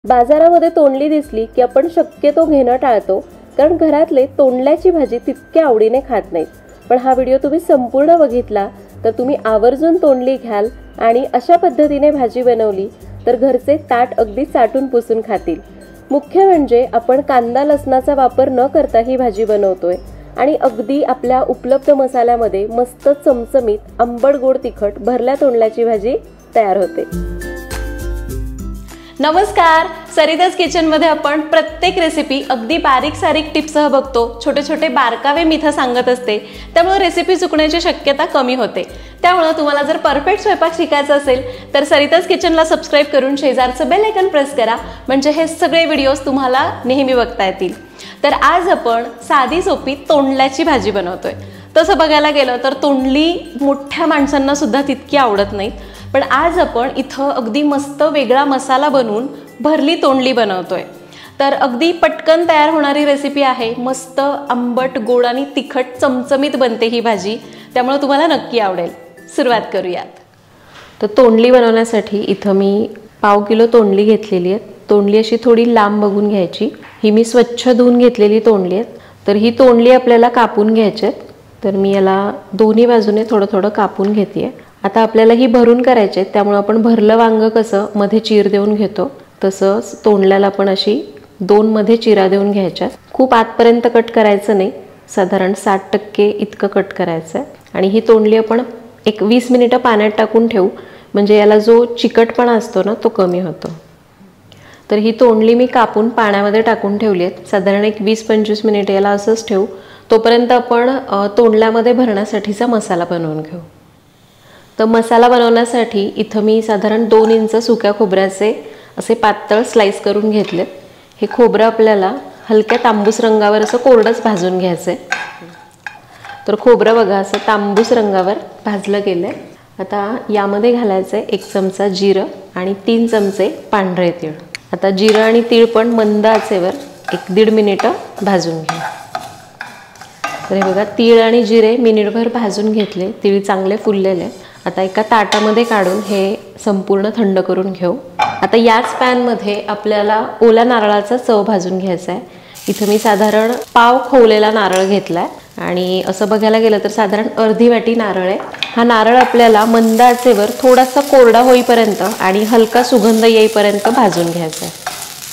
बाजारामध्ये तोंडली दिसली की आपण शक्यतो घेणं टाळतो, कारण घरातले तोंडल्याची भाजी तितक्या आवडीने खात नाहीत. पण हा व्हिडिओ तुम्ही संपूर्ण बघितला तर तुम्ही आवर्जून तोंडली घ्याल आणि अशा पद्धतीने भाजी बनवली तर घरचे ताट अगदी चाटून पुसून खातील. मुख्य म्हणजे आपण कांदा लसणाचा वापर न करता ही भाजी बनवतोय आणि अगदी आपल्या उपलब्ध मसाल्यामध्ये मस्त चमचमीत आंबट गोड तिखट भरल्या तोंडल्याची भाजी तयार होते. नमस्कार, सरिताज किचन मध्ये आपण प्रत्येक रेसिपी अगदी बारीक सारीक टिप्ससह बघतो. छोटे छोटे बारकावे मी इथं सांगत असते, त्यामुळे रेसिपी चुकण्याची शक्यता कमी होते. त्यामुळे तुम्हाला जर परफेक्ट स्वयंपाक शिकायचा असेल तर सरिताज किचनला सबस्क्राइब करून शेजारचं बेल आयकॉन प्रेस करा, म्हणजे हे सगळे व्हिडिओज तुम्हाला नेहमी बघता येतील. तर आज आपण साधी सोपी तोंडल्याची भाजी बनवतोय. तसं बघायला गेलं तर तोंडली मोठ्या माणसांना सुद्धा तितकी आवडत नाहीत, पण आज आपण इथं अगदी मस्त वेगळा मसाला बनवून भरली तोंडली बनवतोय. तर अगदी पटकन तयार होणारी रेसिपी आहे. मस्त आंबट गोड आणि तिखट चमचमीत बनते ही भाजी, त्यामुळे तुम्हाला नक्की आवडेल. सुरुवात करूयात. तर तोंडली बनवण्यासाठी इथं मी 1/2 किलो तोंडली घेतलेली आहे. तोंडली अशी थोडी लांब बघून घ्यायची. ही मी स्वच्छ धुवून घेतलेली तोंडली आहे. तर ही तोंडली आपल्याला कापून घ्यायची आहे. तर मी याला दोन्ही बाजूने थोडं थोडं कापून घेते. आता आपल्याला ही भरून करायची आहे, त्यामुळे आपण भरलं वांग कसं मध्ये चीर देऊन घेतो तसंच तोंडल्याला पण अशी 2 मध्ये चिरा देऊन घ्यायच्या. खूप आतपर्यंत कट करायचं नाही, साधारण 60% इतकं कट करायचं आहे. आणि ही तोंडली आपण एक 20 मिनिटं पाण्यात टाकून ठेवू, म्हणजे याला जो चिकटपणा असतो ना तो कमी होतो. तर ही तोंडली मी कापून पाण्यामध्ये टाकून ठेवली आहे. साधारण एक 20-25 मिनिटं याला असंच ठेवू. तोपर्यंत आपण तोंडल्यामध्ये भरण्यासाठीचा मसाला बनवून घेऊ. तर मसाला बनवण्यासाठी इथं मी साधारण 2 इंच सुक्या खोबऱ्याचे असे पातळ स्लाइस करून घेतले. हे खोबरं आपल्याला हलक्या तांबूस रंगावर असं कोरडंच भाजून घ्यायचं आहे. तर खोबरं बघा असं तांबूस रंगावर भाजलं गेलं आहे. आता यामध्ये घालायचं आहे 1 चमचा जिरं आणि 3 चमचे पांढरे तीळ. आता जिरं आणि तीळ पण मंद आचेवर 1-1.5 मिनिटं भाजून घ्या. तर हे बघा तीळ आणि जिरे मिनिटभर भाजून घेतले. तीळ चांगले फुललेले. आता एका ताटामध्ये काढून हे संपूर्ण थंड करून घेऊ. आता याच पॅनमध्ये आपल्याला ओल्या नारळाचा चव भाजून घ्यायचा आहे. इथं मी साधारण पाव खवलेला नारळ घेतलाय आणि असं बघायला गेलं तर साधारण अर्धी वाटी नारळ आहे. हा नारळ आपल्याला मंद आचेवर थोडासा कोरडा होईपर्यंत आणि हलका सुगंध येईपर्यंत भाजून घ्यायचा आहे.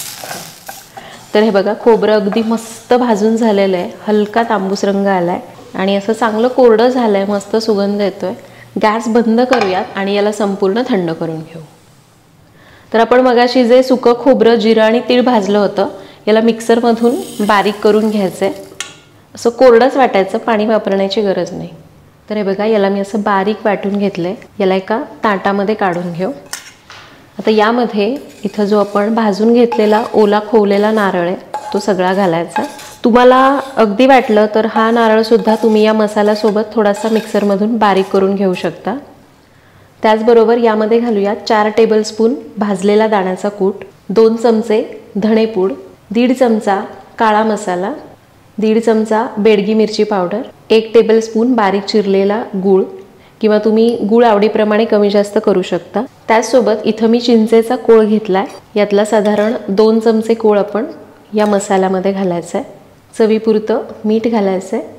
तर हे बघा खोबरं अगदी मस्त भाजून झालेलं आहे. हलका तांबूस रंग आलाय आणि असं चांगलं कोरडं झालंय, मस्त सुगंध येतोय. गॅस बंद करूयात आणि याला संपूर्ण थंड करून घेऊ. तर आपण मगाशी जे सुकं खोबरं जिरं आणि तीळ भाजलं होतं याला मिक्सरमधून बारीक करून घ्यायचं आहे. असं कोरडंच वाटायचं, पाणी वापरण्याची गरज नाही. तर हे बघा याला मी असं बारीक वाटून घेतलंय. याला एका ताटामध्ये काढून घेऊ. आता यामध्ये इथं जो आपण भाजून घेतलेला ओला खोवलेला नारळ आहे तो सगळा घालायचा. तुम्हाला अगदी वाटलं तर हा नारळसुद्धा तुम्ही या मसाल्यासोबत थोडासा मिक्सरमधून बारीक करून घेऊ शकता. त्याचबरोबर यामध्ये घालूया 4 टेबलस्पून भाजलेला दाण्याचा कूट, 2 चमचे धणेपूड, 1.5 चमचा काळा मसाला, 1.5 चमचा बेडगी मिरची पावडर, 1 टेबलस्पून बारीक चिरलेला गूळ, किंवा तुम्ही गूळ आवडीप्रमाणे कमी जास्त करू शकता. त्याचसोबत इथं मी चिंचेचा कोळ घेतलाय. यातला साधारण 2 चमचे कोळ आपण या मसाल्यामध्ये घालायचा आहे. चवीपुरतं मीठ घालायचं आहे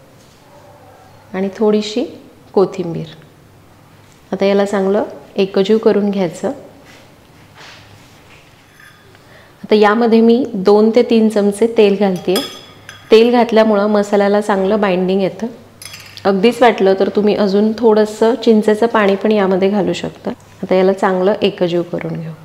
आणि थोडीशी कोथिंबीर. आता याला चांगलं एकजीव करून घ्यायचं. आता यामध्ये मी 2 ते 3 चमचे तेल घालते. तेल घातल्यामुळं मसाल्याला चांगलं बाइंडिंग येतं. अगदीच वाटलं तर तुम्ही अजून थोडंसं चिंचेचं पाणी पण यामध्ये घालू शकता. आता याला चांगलं एकजीव करून घेऊ.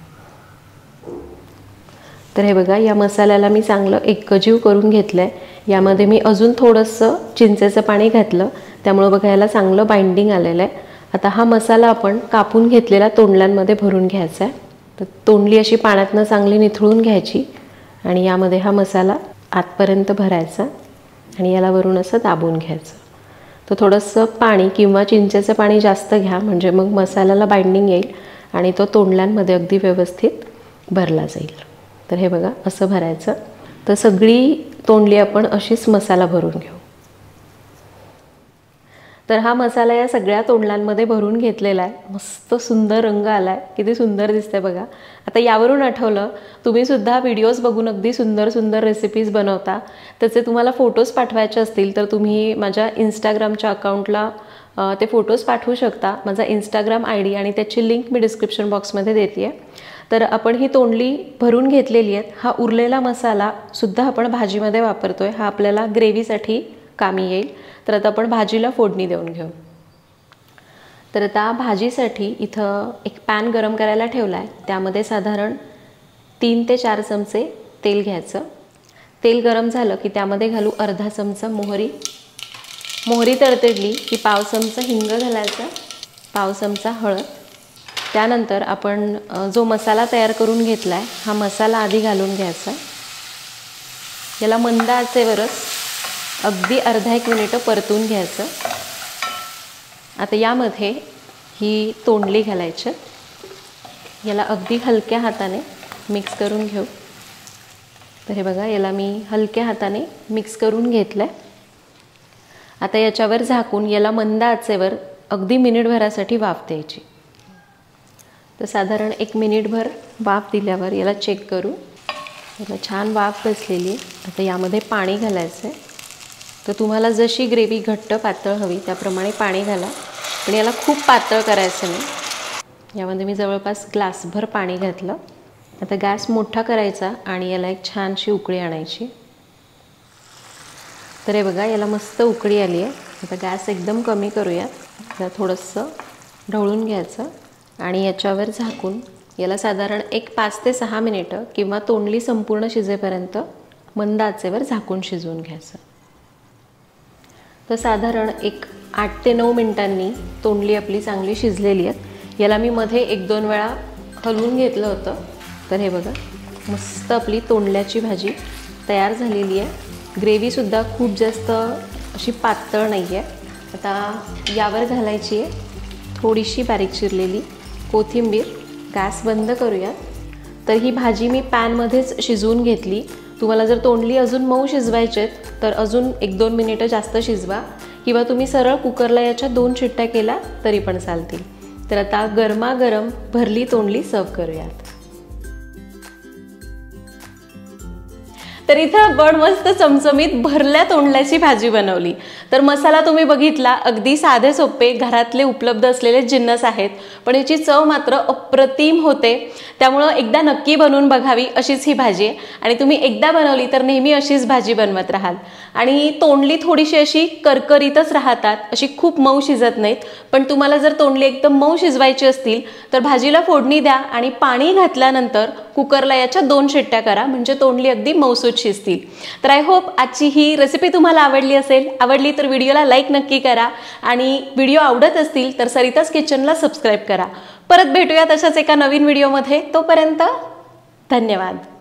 तर हे बघा या मसाल्याला मी चांगलं एकजीव करून घेतलं आहे. यामध्ये मी अजून थोडंसं चिंचेचं पाणी घातलं, त्यामुळं बघा याला चांगलं बाइंडिंग आलेलं आहे. आता हा मसाला आपण कापून घेतलेल्या तोंडल्यांमध्ये भरून घ्यायचा आहे. तर तोंडली अशी पाण्यातनं चांगली निथळून घ्यायची आणि यामध्ये हा मसाला आतपर्यंत भरायचा आणि याला वरून असं दाबून घ्यायचं. तर थोडंसं पाणी किंवा चिंचेचं पाणी जास्त घ्या, म्हणजे मग मसाल्याला बाइंडिंग येईल आणि तो तोंडल्यांमध्ये अगदी व्यवस्थित भरला जाईल. तर हे बघा असं भरायचं. तर सगळी तोंडली आपण अशीच मसाला भरून घेऊ. तर हा मसाला या सगळ्या तोंडल्यांमध्ये भरून घेतलेला आहे. मस्त सुंदर रंग आला आहे, किती सुंदर दिसतंय बघा. आता यावरून आठवलं, तुम्ही सुद्धा व्हिडिओज बघून अगदी सुंदर सुंदर रेसिपीज बनवता. त्याचे तुम्हाला फोटोज पाठवायचे असतील तर तुम्ही माझ्या इंस्टाग्रामच्या अकाउंटला ते फोटोज पाठवू शकता. माझा इंस्टाग्राम ID आणि त्याची लिंक मी डिस्क्रिप्शन बॉक्समध्ये देते आहे. तर आपण ही तोंडली भरून घेतलेली आहेत. हा उरलेला मसाला सुद्धा आपण भाजीमध्ये वापरतोय. हा आपल्याला ग्रेव्हीसाठी कामी येईल. तर आता आपण भाजीला फोडणी देऊन घेऊ. तर आता भाजीसाठी इथं एक पॅन गरम करायला ठेवला आहे. त्यामध्ये साधारण 3 ते 4 चमचे तेल घ्यायचं. तेल गरम झालं की त्यामध्ये घालू अर्धा चमचा मोहरी. मोहरी तडतडली की पाव चमचा हिंग घालायचा, पाव चमचा हळद. त्यानंतर आपण जो मसाला तयार करून घेतला आहे हा मसाला आधी घालून घ्यायचा. याला मंद आचेवरच अगदी अर्धा 1 मिनिट परतून घ्यायचं. आता यामध्ये ही तोंडली घालायची. याला अगदी हलक्या हाताने मिक्स करून घेऊ. तर हे बघा, याला मी हलक्या हाताने मिक्स करून घेतलं आहे. आता याच्यावर झाकून याला मंद आचेवर अगदी मिनिटभरासाठी वाफ द्यायची. तर साधारण 1 मिनिटभर वाफ दिल्यावर याला चेक करू. याला छान वाफ बसलेली आहे. आता यामध्ये पाणी घालायचं आहे. तर तुम्हाला जशी ग्रेव्ही घट्ट पातळ हवी त्याप्रमाणे पाणी घाला, पण याला खूप पातळ करायचं नाही. यामध्ये मी जवळपास ग्लासभर पाणी घातलं. आता गॅस मोठा करायचा आणि याला एक छानशी उकळी आणायची. तर हे बघा, याला मस्त उकळी आली आहे. आता गॅस एकदम कमी करूयात. याला थोडंसं ढवळून घ्यायचं आणि याच्यावर झाकून याला साधारण 5 ते 6 मिनिटं किंवा तोंडली संपूर्ण शिजेपर्यंत मंद आचेवर झाकून शिजवून घ्यायचं. तर साधारण 8 ते 9 मिनिटांनी तोंडली आपली चांगली शिजलेली आहे. याला मी मध्ये 1-2 वेळा हलवून घेतलं होतं. तर हे बघा, मस्त आपली तोंडल्याची भाजी तयार झालेली आहे. ग्रेव्हीसुद्धा खूप जास्त अशी पातळ नाही आहे. आता यावर घालायची आहे थोडीशी बारीक चिरलेली कोथिंबीर. गॅस बंद करूया. तर ही भाजी मी पॅनमध्येच शिजवून घेतली. तुम्हाला जर तोंडली अजून मऊ शिजवायचे तर अजून 1-2 मिनिटं जास्त शिजवा, किंवा तुम्ही सरळ कुकरला याच्या 2 शिट्ट्या केल्या तरी पण चालतील. तर आता गरमागरम भरली तोंडली सर्व करूयात. तर इथं आपण मस्त चमचमीत भरल्या तोंडल्याची भाजी बनवली. तर मसाला तुम्ही बघितला, अगदी साधे सोपे घरातले उपलब्ध असलेले जिन्नस आहेत, पण याची चव मात्र अप्रतिम होते. त्यामुळं एकदा नक्की बनवून बघावी अशीच ही भाजी आहे. आणि तुम्ही एकदा बनवली तर नेहमी अशीच भाजी बनवत राहाल. आणि तोंडली थोडीशी अशी करकरीतच राहतात, अशी खूप मऊ शिजत नाहीत. पण तुम्हाला जर तोंडली एकदम मऊ शिजवायची असतील तर भाजीला फोडणी द्या आणि पाणी घातल्यानंतर कुकरला याच्या 2 शिट्ट्या करा, म्हणजे तोंडली अगदी मऊसूत शिजतील. तर आय होप आजची ही रेसिपी तुम्हाला आवडली असेल. आवडली तर व्हिडिओला लाईक नक्की करा आणि व्हिडिओ आवडत असतील तर सरिताज किचनला सबस्क्राईब करा. परत भेटूया तशाच एका नवीन व्हिडिओमध्ये. तोपर्यंत धन्यवाद.